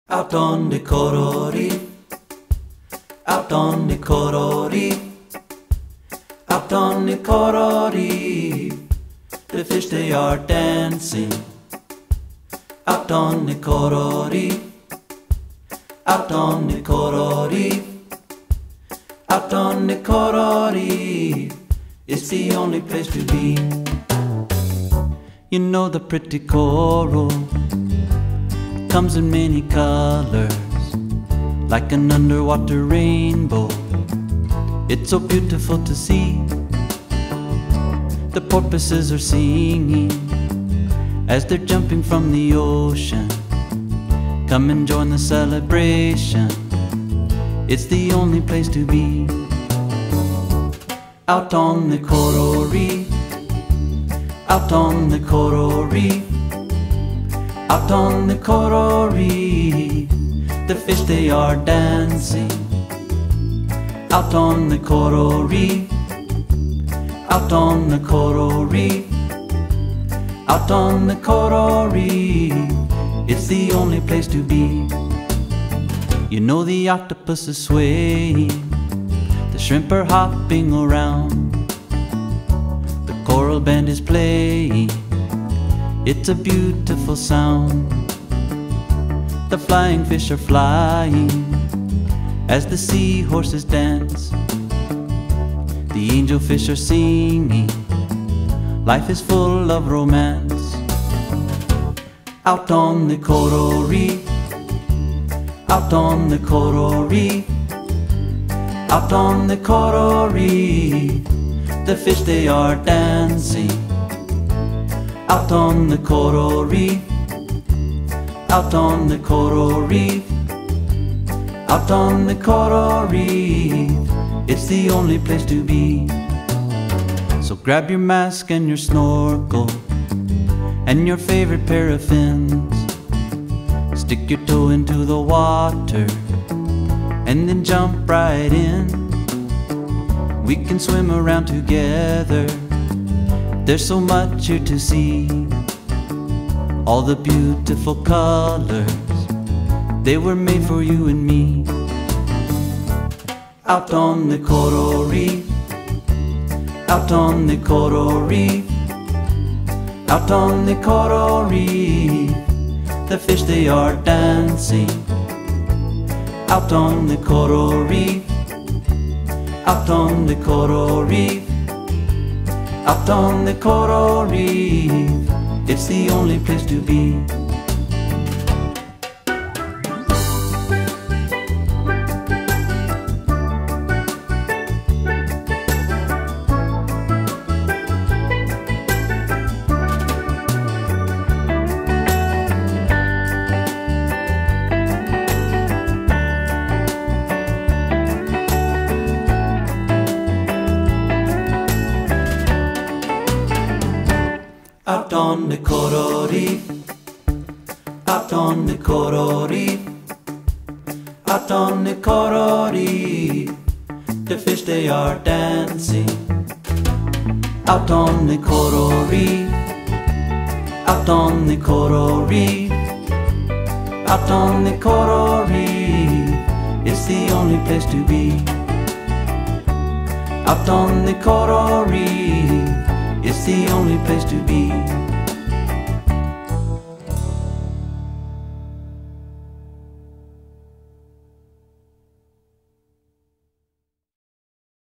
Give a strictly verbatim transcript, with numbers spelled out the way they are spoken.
Out on the Coral Reef, out on the Coral Reef, out on the Coral Reef, the fish they are dancing. Out on the Coral Reef, out on the Coral Reef, out on the Coral Reef, it's the only place to be. You know the pretty coral comes in many colors, like an underwater rainbow. It's so beautiful to see. The porpoises are singing as they're jumping from the ocean. Come and join the celebration, it's the only place to be. Out on the Coral Reef, out on the Coral Reef, out on the Coral Reef, the fish they are dancing. Out on the Coral Reef, out on the Coral Reef, out on the Coral Reef, it's the only place to be. You know the octopus is swaying, the shrimp are hopping around, the coral band is playing, it's a beautiful sound. The flying fish are flying as the seahorses dance. The angelfish are singing, life is full of romance. Out on the Coral Reef, out on the Coral Reef, out on the Coral Reef, the fish they are dancing. Out on the Coral Reef, out on the Coral Reef, out on the Coral Reef, it's the only place to be. So grab your mask and your snorkel and your favorite pair of fins. Stick your toe into the water and then jump right in. We can swim around together, there's so much here to see. All the beautiful colors, they were made for you and me. Out on the Coral Reef, out on the Coral Reef, out on the Coral Reef, the fish they are dancing. Out on the Coral Reef, out on the Coral Reef, out on the Coral Reef, it's the only place to be. Out on the Coral Reef, out on the Coral Reef, out on the Coral Reef, the fish they are dancing. Out on the Coral Reef, out on the Coral Reef, out on the Coral Reef, it's the only place to be. Out on the Coral Reef, it's the only place to be.